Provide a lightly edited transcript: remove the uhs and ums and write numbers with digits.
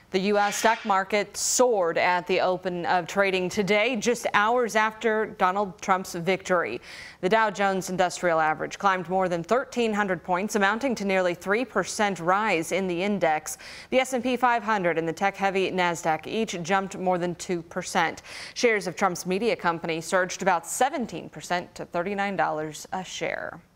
The U.S. stock market soared at the open of trading today, just hours after Donald Trump's victory. The Dow Jones Industrial Average climbed more than 1,300 points, amounting to nearly 3% rise in the index. The S&P 500 and the tech-heavy NASDAQ each jumped more than 2%. Shares of Trump's media company surged about 17% to $39 a share.